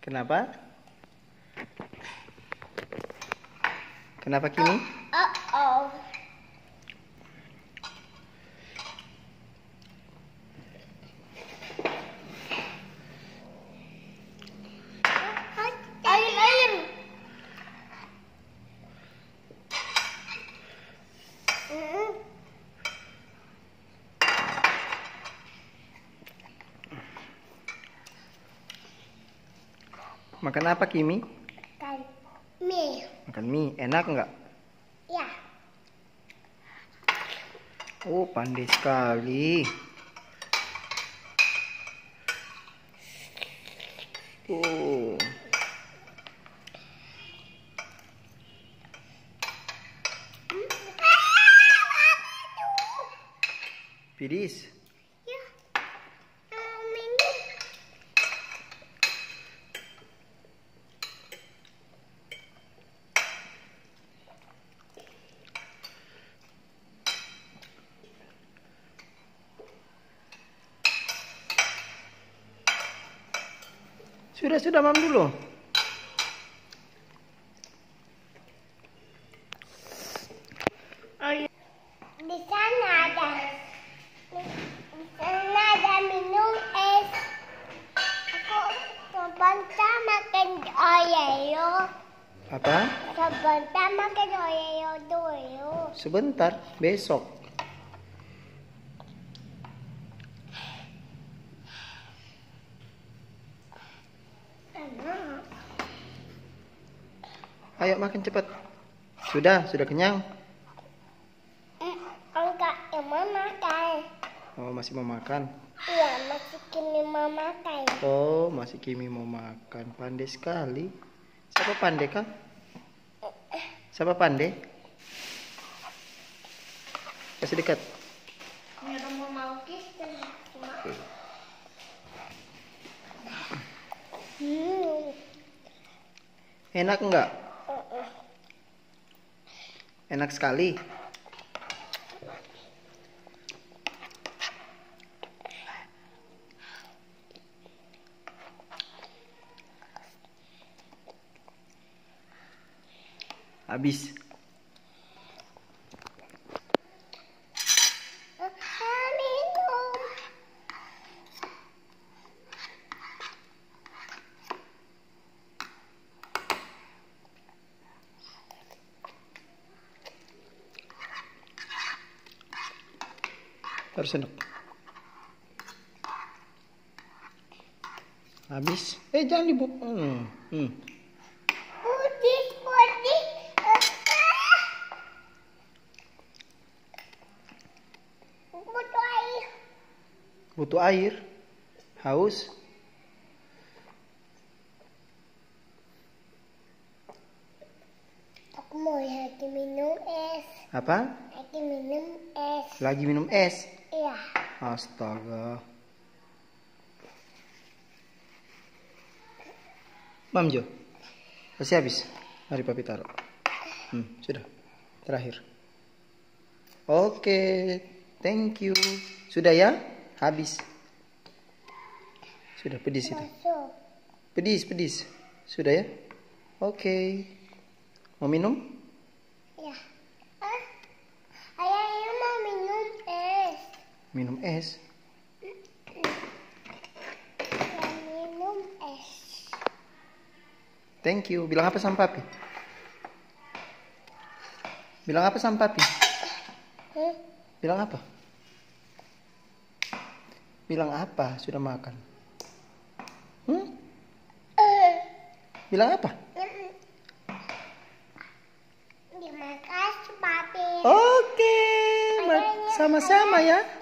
Kenapa? Kenapa Kimi? Oh. Air. Makan apa Kimi? Makan mie. Makan mie, enak nggak? Ya. Oh, pandai sekali. Oh. Piris. Ya. Minum. Sudah mam dulu. Di sana ada. Di sana ada minum es. Aku sebentar makan Oreo. Apa? Sebentar makan Oreo dulu. Sebentar, besok. Ayo makan cepat. Sudah kenyang. Enggak, emang makan. Oh, masih mau makan. Iya, masih kini mau makan. Oh, masih Kimi mau makan. Pandai sekali. Siapa pandai kah? Siapa pandai? Kasih dekat. Nggak mau kisah. Enak enggak? Enak sekali. Habis. Minum. Harus enak. Habis. Jangan dibuka. Putih. Butuh air. Butuh air. Haus. Aku mau lagi minum es. Apa? Lagi minum es. Lagi minum es. Iya. Astaga. Mam Jo. Masih habis. Mari papi taruh. Sudah. Terakhir. Oke. Thank you. Sudah ya? Habis. Sudah pedis itu. Masuk. Pedis. Sudah ya? Oke. Mau minum? Ya. Ayah mau minum es. Minum es. Minum es. Thank you. Bilang apa sama papi? Bilang apa sama papi? Bilang apa? Bilang apa? Sudah makan. Bilang apa? Terima kasih, Papi. Oke. Sama-sama ya.